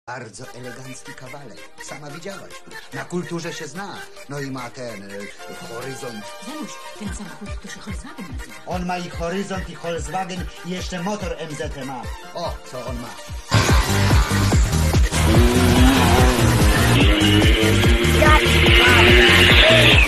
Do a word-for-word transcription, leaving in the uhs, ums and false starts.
Bardzo elegancki kawaler. Sama widziałaś. Na kulturze się zna. No i ma ten y, horyzont. Janusz, ten samochód to się Volkswagen nazywa. On ma i horyzont, i Volkswagen, i jeszcze motor M Z ma. O, co on ma. Godfather.